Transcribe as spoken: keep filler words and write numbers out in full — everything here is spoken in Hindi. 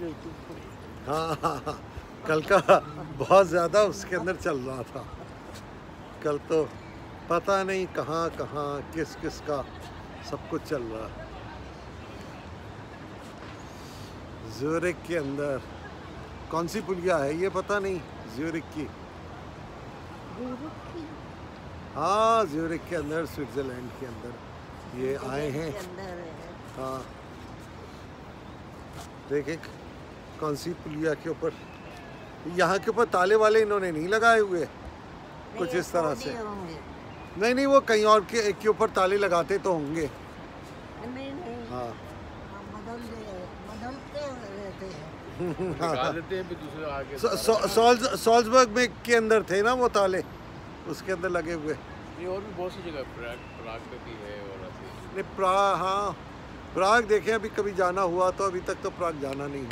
रही थी। हाँ हाँ हाँ, कल का बहुत ज़्यादा उसके अंदर चल रहा था। कल तो पता नहीं कहाँ कहाँ किस किस का सब कुछ चल रहा। ज़्यूरिख के अंदर कौन सी पुलिया है ये पता नहीं, ज़्यूरिख की। हाँ ज़्यूरिख के अंदर, स्विट्ज़रलैंड के अंदर ये आए हैं। हाँ देखें कौन सी पुलिया के ऊपर, यहाँ के ऊपर ताले वाले इन्होंने नहीं लगाए हुए कुछ इस तरह से। नहीं नहीं वो कहीं और के एक के ऊपर ताले लगाते तो होंगे। नहीं नहीं हाँ बदल बदलते रहते हैं। निकाल देते हैं फिर दूसरे आगे। सॉल्ज सॉल्जबर्ग में के अंदर थे ना वो ताले, उसके अंदर लगे हुए। ये और भी बहुत सी जगह प्राग प्राग में भी है और ऐसे। नहीं प्राग, हाँ प्राग देखें, अभी कभी जाना हुआ तो अभी तक तो प्राग जाना नहीं।